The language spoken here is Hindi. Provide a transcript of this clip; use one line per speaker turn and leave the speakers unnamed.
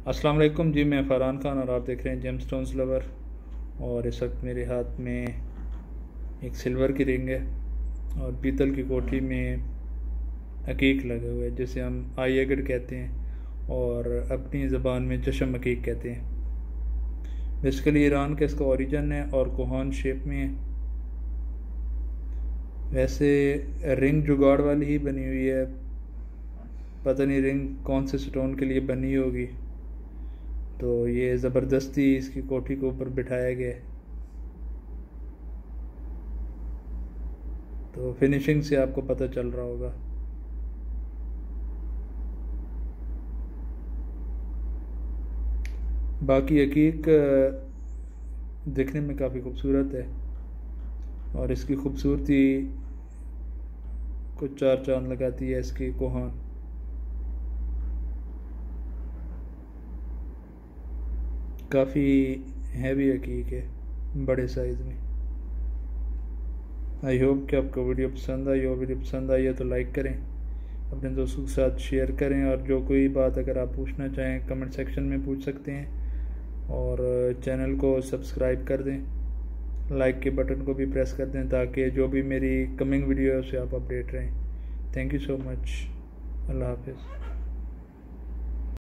अस्सलाम वालेकुम जी, मैं फ़रहान खान और आप देख रहे हैं जेमस्टोन्स लवर। और इस वक्त मेरे हाथ में एक सिल्वर की रिंग है और पीतल की कोठी में अकीक लगे हुए हैं, जिसे हम आई एगड कहते हैं और अपनी ज़बान में चशम अकीक कहते हैं। बेसिकली ईरान का इसका ओरिजिन है और कोहान शेप में है। वैसे रिंग जुगाड़ वाली ही बनी हुई है, पता नहीं रिंग कौन से स्टोन के लिए बनी होगी। तो ये ज़बरदस्ती इसकी कोठी के ऊपर बिठाया गया है। तो फिनिशिंग से आपको पता चल रहा होगा। बाकी हकीक दिखने में काफ़ी खूबसूरत है और इसकी खूबसूरती को चार चांद लगाती है इसकी कोहान। काफ़ी हैवी हकीक है, बड़े साइज़ में। आई होप कि आपको वीडियो पसंद आई हो। वीडियो पसंद आई है तो लाइक करें, अपने दोस्तों के साथ शेयर करें और जो कोई बात अगर आप पूछना चाहें कमेंट सेक्शन में पूछ सकते हैं। और चैनल को सब्सक्राइब कर दें, लाइक के बटन को भी प्रेस कर दें ताकि जो भी मेरी कमिंग वीडियो है उससे आप अपडेट रहें। Thank you so much. अल्लाह हाफिज़।